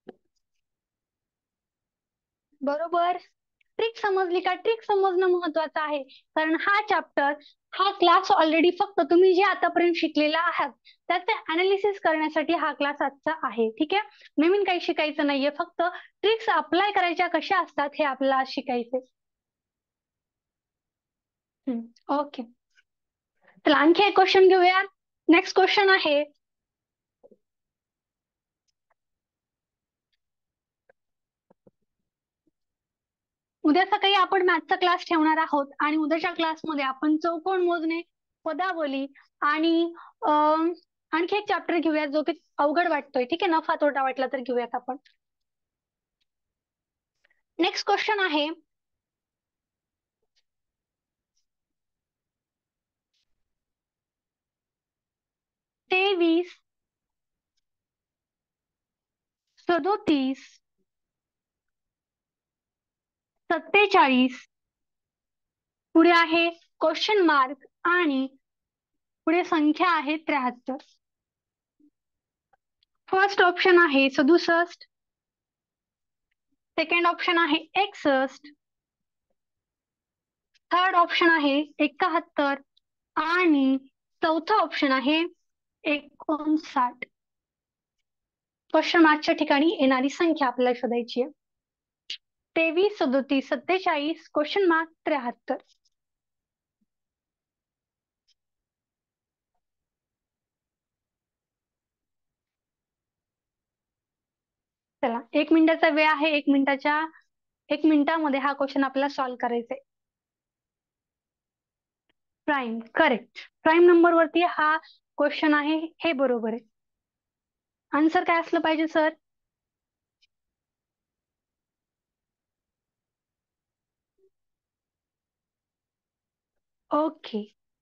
Speaker 1: बरोबर. ट्रिक समजली का? ट्रिक समजणं महत्वाचं आहे, कारण हा चॅप्टर, हा क्लास ऑलरेडी फक्त तुम्ही जे आतापर्यंत शिकलेला आहात त्याचे अनालिसिस करण्यासाठी हा क्लास आजचा आहे. ठीक आहे, नवीन काही शिकायचं नाहीये, फक्त ट्रिक्स अप्लाय करायच्या कशा असतात हे आपल्याला आज शिकायचे. ओके, तर आणखी एक क्वेश्चन घेऊया. नेक्स्ट क्वेश्चन आहे, उद्या सकाळी आपण मॅथचा क्लास ठेवणार आहोत आणि उद्याच्या क्लासमध्ये आपण चौकोन मोजणे, पदावली आणि अं, आणखी एक चॅप्टर घेऊया जो की अवघड वाटतोय. ठीक आहे, नफा तोटा वाटला तर घेऊयात आपण. नेक्स्ट क्वेश्चन आहे, तेवीस, सदोतीस, सत्तेचाळीस, पुढे आहे क्वेश्चन मार्क आणि पुढे संख्या आहे त्र्याहत्तर. फर्स्ट ऑप्शन आहे सदुसष्ट, सेकंड ऑप्शन आहे एकसष्ट, थर्ड ऑप्शन आहे एकाहत्तर आणि चौथा ऑप्शन आहे एकोणसाठ. क्वेश्चन मार्कच्या ठिकाणी येणारी संख्या आपल्याला शोधायची आहे. तेवीस, सदोतीस, सत्तेचाळीस, क्वेश्चन मार्क त्र्याहत्तर. चला, एक मिनिटाचा वेळ आहे. एक मिनिटाच्या एक मिनिटामध्ये हा क्वेश्चन आपल्याला सॉल्व्ह करायचा आहे. Prime, correct. प्राईम नंबर वरती हा क्वेश्चन आहे, हे बरोबर आहे. आन्सर काय असलं पाहिजे सर? ओके,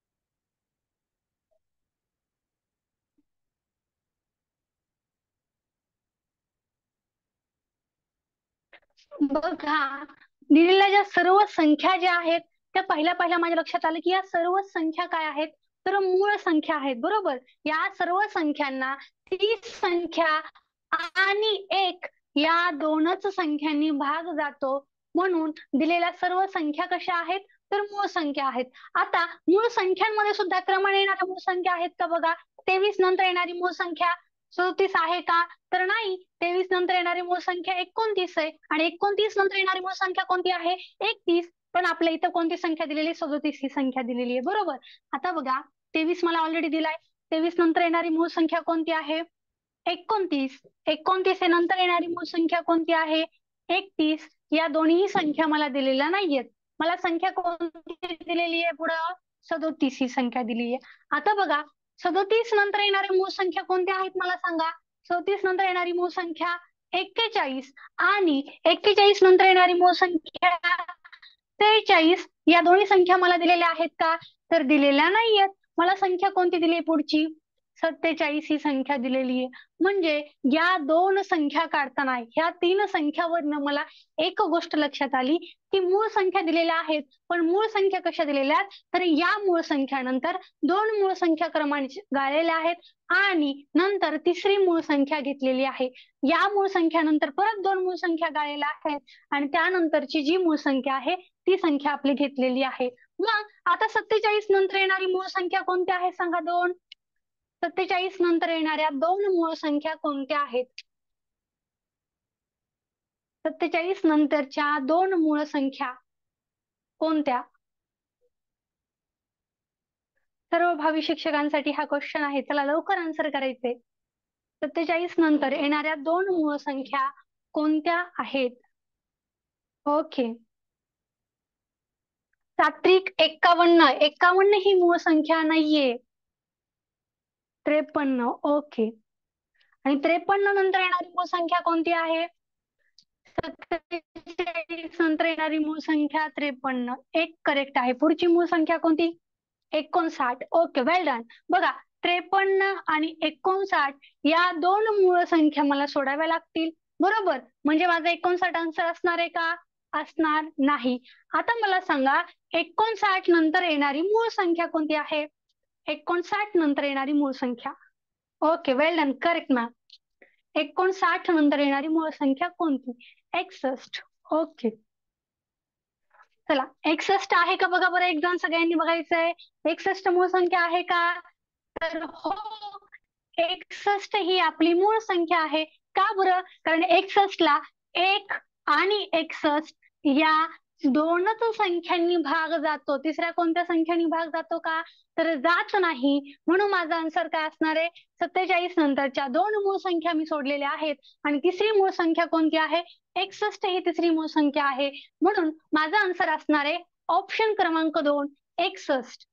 Speaker 1: बघा, दिलेल्या ज्या सर्व संख्या ज्या आहेत त्या पहिल्या पहिल्या माझ्या लक्षात आलं की या सर्व संख्या काय आहेत? तर मूळ संख्या आहेत. बरोबर, या सर्व संख्यांना तीस संख्या आणि एक या दोनच संख्यांनी भाग जातो, म्हणून दिलेल्या सर्व संख्या कशा आहेत? तर मूळ संख्या आहेत. आता मूळ संख्यांमध्ये सुद्धा क्रमाने येणाऱ्या मूळ संख्या आहेत का? बघा, तेवीस नंतर येणारी मूळ संख्या सदोतीस आहे का? तर नाही. तेवीस नंतर येणारी मूळ संख्या एकोणतीस आहे आणि एकोणतीस नंतर येणारी मूळ संख्या कोणती आहे? एकतीस. पण आपल्या इथं कोणती संख्या दिलेली? सदोतीस ही संख्या दिलेली आहे. बरोबर, आता बघा, तेवीस मला ऑलरेडी दिलाय. तेवीस नंतर येणारी मूळ संख्या कोणती आहे? एकोणतीस. एकोणतीस हे नंतर येणारी मूळ संख्या कोणती आहे? एकतीस. या दोन्ही संख्या मला दिलेल्या नाहीयेत. मला संख्या कोणती दिलेली आहे? पुढं सदोतीस ही संख्या दिलेली आहे. आता बघा, सदोतीस नंतर येणारी मूळ संख्या कोणत्या आहेत मला सांगा? सदोतीस नंतर येणारी मूळ संख्या एक्केचाळीस आणि एक्केचाळीस नंतर येणारी मूळ संख्या त्रेचाळीस. या दोन्ही संख्या मला दिलेल्या आहेत का? तर दिलेल्या नाहीयेत. मला संख्या कोणती दिली पुढची? सत्तेचाळीस ही संख्या दिलेली आहे. म्हणजे या दोन संख्या काढताना ह्या तीन संख्यावरनं मला एक गोष्ट लक्षात आली की मूळ संख्या दिलेल्या आहेत, पण मूळ संख्या कशा दिलेल्या आहेत? तर या मूळ संख्यानंतर दोन मूळ संख्या क्रमाने गाळलेल्या आहेत आणि नंतर तिसरी मूळ संख्या घेतलेली आहे. या मूळ संख्यानंतर परत दोन मूळ संख्या गाळलेल्या आहेत आणि त्यानंतरची जी मूळ संख्या आहे ती संख्या आपली घेतलेली आहे. मग आता सत्तेचाळीस नंतर येणारी मूळ संख्या कोणती आहे सांगा? दोन. सत्तेचाळीस नंतर येणाऱ्या दोन मूळ संख्या कोणत्या आहेत? सत्तेचाळीस नंतरच्या दोन मूळ संख्या कोणत्या? सर्व भावी शिक्षकांसाठी हा क्वेश्चन आहे. चला लवकर आन्सर करायचे. सत्तेचाळीस नंतर येणाऱ्या दोन मूळ संख्या कोणत्या आहेत? ओके. सात्विक एक्कावन्न. एक्कावन्न ही मूळ संख्या नाहीये. त्रेपन्न. ओके. आणि त्रेपन्न नंतर येणारी मूळ संख्या कोणती आहे? सत्तेचाळीस नंतर येणारी मूळ संख्या त्रेपन्न. एक करेक्ट आहे. पुढची मूळ संख्या कोणती? एकोणसाठ. Okay, well done. बघा, त्रेपन्न आणि एकोणसाठ या दोन मूळ संख्या मला सोडाव्या लागतील, बरोबर. म्हणजे माझा एकोणसाठ आन्सर असणार आहे का? असणार नाही. आता मला सांगा, एकोणसाठ नंतर येणारी मूळ संख्या कोणती आहे? एकोणसाठ नंतर येणारी मूळ संख्या. Okay, well done, correct ma'am. एकोणसाठ नंतर येणारी मूळ संख्या कोणती? एकसष्ट. ओके, चला, एकसष्ट आहे का बघा बरं, एकदा सगळ्यांनी बघायचंय. एकसष्ट मूळ संख्या आहे का? तर हो, एकसष्ट ही आपली मूळ संख्या आहे. का बरं? कारण एकसष्ट ला एक आणि एकसष्ट या दोनच संख्यांनी भाग जातो. तिसऱ्या कोणत्या संख्यांनी भाग जातो का? तर जात नाही. म्हणून माझा आन्सर काय असणार आहे? सत्तेचाळीस नंतरच्या दोन मूळ संख्या मी सोडलेल्या आहेत आणि तिसरी मूळ संख्या कोणती आहे? एकसष्ट ही तिसरी मूळ संख्या आहे. म्हणून माझा आन्सर असणार आहे ऑप्शन क्रमांक दोन, एकसष्ट.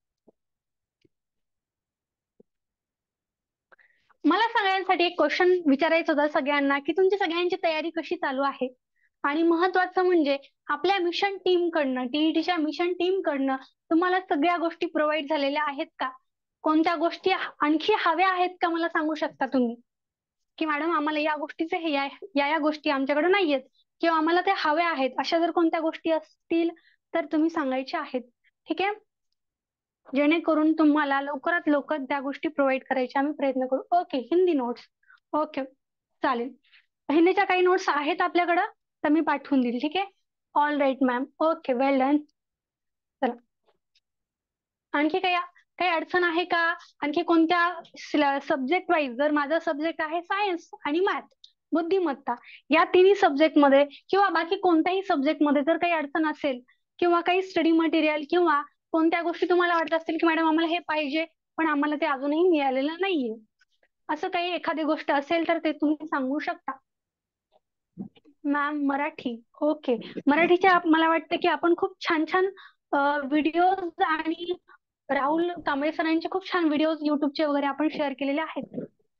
Speaker 1: मला सगळ्यांसाठी एक क्वेश्चन विचारायचं होतं सगळ्यांना, की तुमची सगळ्यांची तयारी कशी चालू आहे? आणि महत्वाचं म्हणजे आपल्या मिशन टीम कडनं, टीईटीच्या मिशन टीम कडनं तुम्हाला सगळ्या गोष्टी प्रोव्हाइड झालेल्या आहेत का? कोणत्या गोष्टी आणखी हव्या आहेत का मला सांगू शकता तुम्ही? की मॅडम आम्हाला या गोष्टीचे हे या या गोष्टी आमच्याकडे नाहीयेत किंवा आम्हाला त्या हव्या आहेत, अशा जर कोणत्या गोष्टी असतील तर तुम्ही सांगायच्या आहेत. ठीक आहे, जेणेकरून तुम्हाला लवकरात लवकर त्या गोष्टी प्रोव्हाइड करायच्या आम्ही प्रयत्न करू. Okay, Hindi notes. ओके, चालेल. हिंदीच्या काही नोट्स आहेत आपल्याकडं तर मी पाठवून देईल. ठीक आहे, all right ma'am. Okay, well done. चला, आणखी काही काही अडचण आहे का? आणखी कोणत्या सब्जेक्ट वाईज? जर माझा सब्जेक्ट आहे सायन्स आणि मॅथ, बुद्धिमत्ता, या तिन्ही सब्जेक्ट मध्ये किंवा बाकी कोणत्याही सब्जेक्ट मध्ये जर काही अडचण असेल किंवा काही स्टडी मटेरियल किंवा कोणत्या गोष्टी तुम्हाला वाटत असतील की मॅडम आम्हाला हे पाहिजे पण आम्हाला ते अजूनही मिळालेलं नाहीये, असं काही एखादी गोष्ट असेल तर ते तुम्ही सांगू शकता. मॅम मराठी. ओके, मराठीच्या मला वाटतं की आपण खूप छान छान व्हिडिओज आणि राहुल कांबळे सरांचे खूप छान व्हिडिओज युट्यूबचे वगैरे आपण शेअर केलेले आहेत.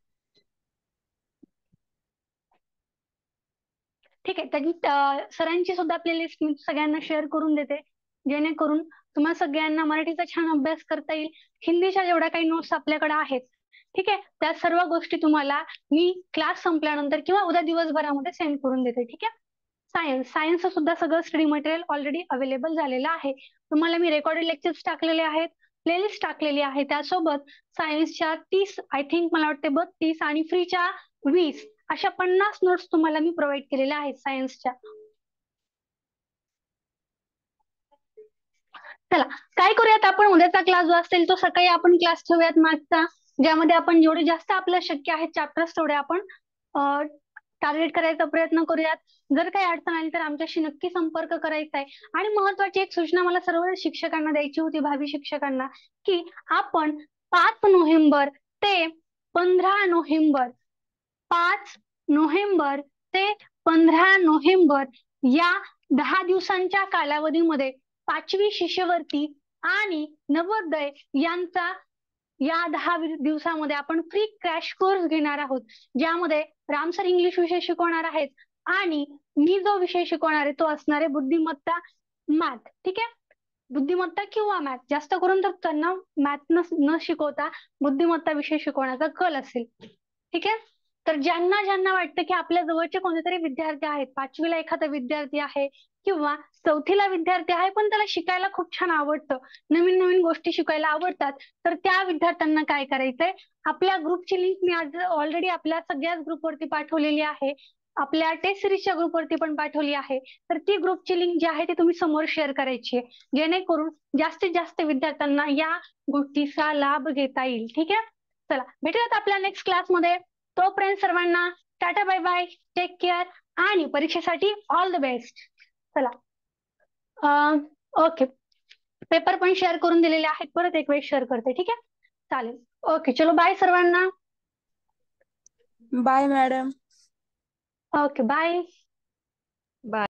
Speaker 1: ठीक आहे, त्यांनी सरांची सुद्धा प्लेलिस्ट मी सगळ्यांना शेअर करून देते, जेणेकरून तुम्हाला सगळ्यांना मराठीचा छान अभ्यास करता येईल. हिंदीच्या जेवढ्या काही नोट्स आपल्याकडे आहेत, ठीक आहे, त्या सर्व गोष्टी तुम्हाला मी क्लास संपल्यानंतर किंवा उद्या दिवसभरामध्ये सेंड करून देते. ठीक आहे. सायन्स सायन्सचं सुद्धा सगळं स्टडी मटेरियल ऑलरेडी अवेलेबल झालेलं आहे. तुम्हाला मी रेकॉर्डेड लेक्चर्स टाकलेले आहेत, प्लेलिस्ट टाकलेली आहे. त्यासोबत सायन्सच्या तीस, आय थिंक मला वाटते बत्तीस आणि फ्रीच्या वीस अशा पन्नास नोट्स तुम्हाला मी प्रोव्हाइड केलेल्या आहेत सायन्सच्या. चला, काय करूयात आपण, उद्याचा क्लास जो असेल तो सकाळी आपण क्लास ठेवूयात मॅथ्सचा, ज्यामध्ये आपण जेवढे जास्त आपल्याला शक्य आहेत चॅप्टर्स तेवढे आपण टार्गेट करायचा प्रयत्न करूयात. जर काही अडचण आली तर आमच्याशी नक्की संपर्क करायचा आहे. आणि महत्वाची एक सूचना मला सर्व शिक्षकांना द्यायची होती, भावी शिक्षकांना, की आपण पाच नोव्हेंबर ते पंधरा नोव्हेंबर पाच नोव्हेंबर ते पंधरा नोव्हेंबर या दहा दिवसांच्या कालावधीमध्ये पाचवी शिष्यवृत्ती आणि नवोदय यांचा या दहा दिवसामध्ये आपण फ्री क्रॅश कोर्स घेणार आहोत, ज्यामध्ये रामसर इंग्लिश विषय शिकवणार आहेत आणि मी जो विषय शिकवणार आहे तो असणार आहे बुद्धिमत्ता मॅथ. ठीक आहे, बुद्धिमत्ता किंवा मॅथ, जास्त करून तर त्यांना मॅथ न शिकवता बुद्धिमत्ता विषय शिकवण्याचा कल असेल. ठीक आहे, तर ज्यांना ज्यांना वाटतं की आपल्या जवळचे कोणतेतरी विद्यार्थी आहेत, पाचवीला एखादा विद्यार्थी आहे किंवा चौथीला विद्यार्थी आहे पण त्याला शिकायला खूप छान आवडतं, नवीन नवीन गोष्टी शिकायला आवडतात, तर त्या विद्यार्थ्यांना काय करायचंय, आपल्या ग्रुपची लिंक मी आज ऑलरेडी आपल्या सगळ्याच ग्रुपवरती पाठवलेली आहे, आपल्या टेस्ट सिरीजच्या ग्रुपवरती पण पाठवली आहे. तर ती ग्रुपची लिंक जी आहे ती तुम्ही समोर शेअर करायची आहे, जेणेकरून जास्तीत जास्त विद्यार्थ्यांना या गोष्टीचा लाभ घेता येईल. ठीक आहे, चला भेटूयात आपल्या नेक्स्ट क्लासमध्ये. तोपर्यंत सर्वांना टाटा, बाय बाय, टेक केअर आणि परीक्षेसाठी ऑल द बेस्ट. चला, ओके, पेपर पण शेअर करून दिलेले आहेत, परत एक वेळ शेअर करते. ठीक आहे, चालेल. ओके, चलो बाय सर्वांना.
Speaker 2: Bye madam.
Speaker 1: Okay, bye.
Speaker 2: Bye.